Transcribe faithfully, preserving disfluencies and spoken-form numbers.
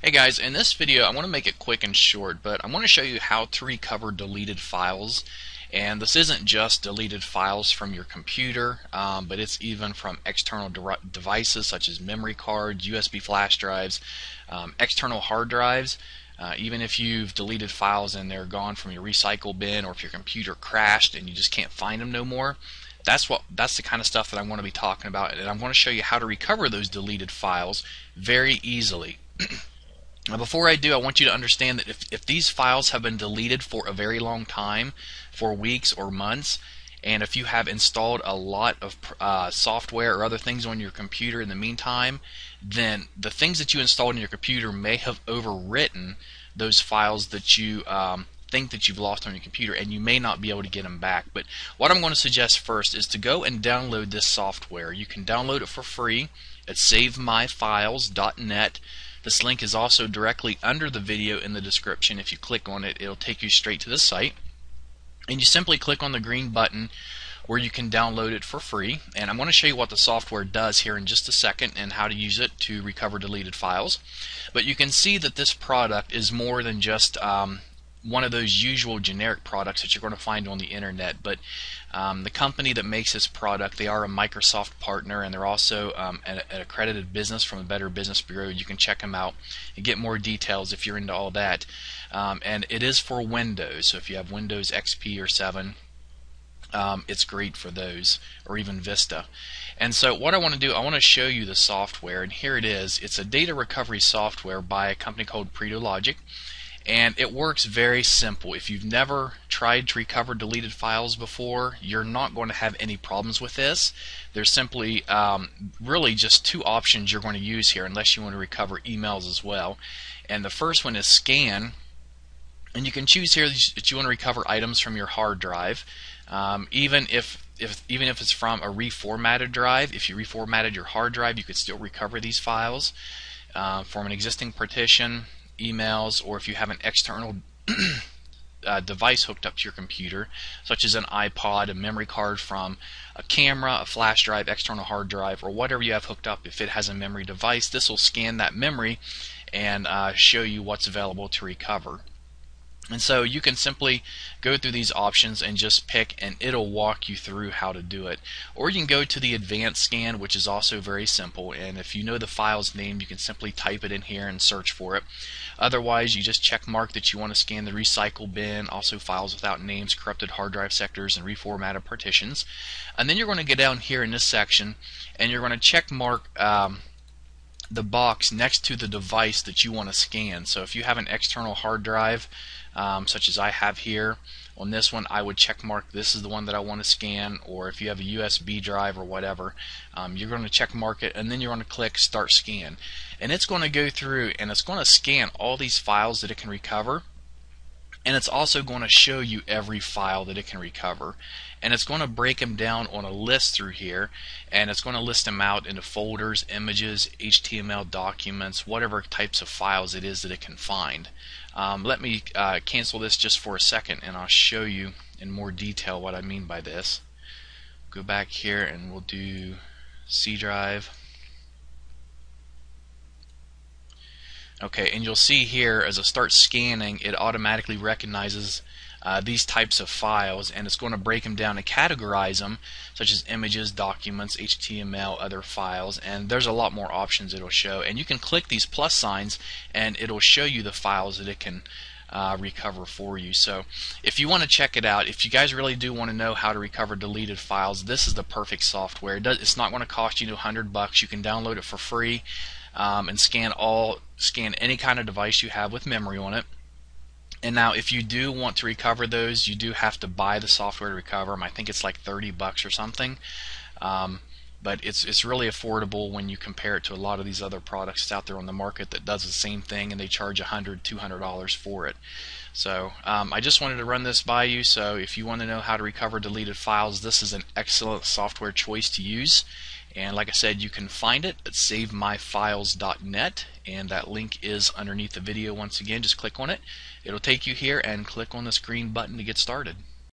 Hey guys, in this video I want to make it quick and short, but I want to show you how to recover deleted files. And this isn't just deleted files from your computer, um, but it's even from external de devices such as memory cards, U S B flash drives, um, external hard drives. Uh, even if you've deleted files and they're gone from your recycle bin, or if your computer crashed and you just can't find them no more, that's what that's the kind of stuff that I'm going to be talking about, and I'm going to show you how to recover those deleted files very easily. Now, before I do, I want you to understand that if, if these files have been deleted for a very long time, for weeks or months, and if you have installed a lot of uh, software or other things on your computer in the meantime, then the things that you installed in your computer may have overwritten those files that you um, think that you've lost on your computer, and you may not be able to get them back. But what I'm going to suggest first is to go and download this software. You can download it for free at save my files dot net. This link is also directly under the video in the description. If you click on it, it'll take you straight to the site. And you simply click on the green button where you can download it for free. And I'm going to show you what the software does here in just a second and how to use it to recover deleted files. But you can see that this product is more than just um, one of those usual generic products that you're going to find on the internet. But um, the company that makes this product, they are a Microsoft partner, and they're also um, an, an accredited business from the Better Business Bureau. You can check them out and get more details if you're into all that. Um, and it is for Windows, so if you have Windows X P or seven, um, it's great for those, or even Vista. And so what I want to do, I want to show you the software, and here it is. It's a data recovery software by a company called PredoLogic. And it works very simple. If you've never tried to recover deleted files before, you're not going to have any problems with this. There's simply um, really just two options you're going to use here, unless you want to recover emails as well. And the first one is scan. And you can choose here that you want to recover items from your hard drive, um, even if, if even if it's from a reformatted drive. If you reformatted your hard drive, you could still recover these files uh, from an existing partition, emails, or if you have an external uh, device hooked up to your computer, such as an iPod, a memory card from a camera, a flash drive, external hard drive, or whatever you have hooked up. If it has a memory device, this will scan that memory and uh, show you what's available to recover. And so you can simply go through these options and just pick, and it'll walk you through how to do it. Or you can go to the advanced scan, which is also very simple, and if you know the file's name, you can simply type it in here and search for it. Otherwise, you just check mark that you want to scan the recycle bin, also files without names, corrupted hard drive sectors, and reformatted partitions. And then you're going to get down here in this section, and you're going to check mark um, the box next to the device that you want to scan. So if you have an external hard drive, Um, such as I have here on this one, I would check mark this is the one that I want to scan. Or if you have a U S B drive or whatever, um, you're going to check mark it, and then you're going to click start scan, and it's going to go through and it's going to scan all these files that it can recover. And it's also going to show you every file that it can recover, and it's going to break them down on a list through here, and it's going to list them out into folders, images, H T M L documents, whatever types of files it is that it can find. Um, let me uh, cancel this just for a second, and I'll show you in more detail what I mean by this. Go back here and we'll do C drive. Okay, and you'll see here as I start scanning, it automatically recognizes uh, these types of files, and it's going to break them down and categorize them, such as images, documents, H T M L, other files, and there's a lot more options it'll show. And you can click these plus signs and it'll show you the files that it can uh, recover for you. So if you want to check it out, if you guys really do want to know how to recover deleted files, this is the perfect software. It does, it's not going to cost you a hundred bucks. You can download it for free. Um, and scan all scan any kind of device you have with memory on it. And now if you do want to recover those, you do have to buy the software to recover them. I think it's like thirty bucks or something, um, but it's it's really affordable when you compare it to a lot of these other products out there on the market that does the same thing, and they charge a hundred, two hundred dollars for it. So um, I just wanted to run this by you. So if you want to know how to recover deleted files, this is an excellent software choice to use. And like I said, you can find it at save my files dot net, and that link is underneath the video. Once again, just click on it. It'll take you here, and click on this green button to get started.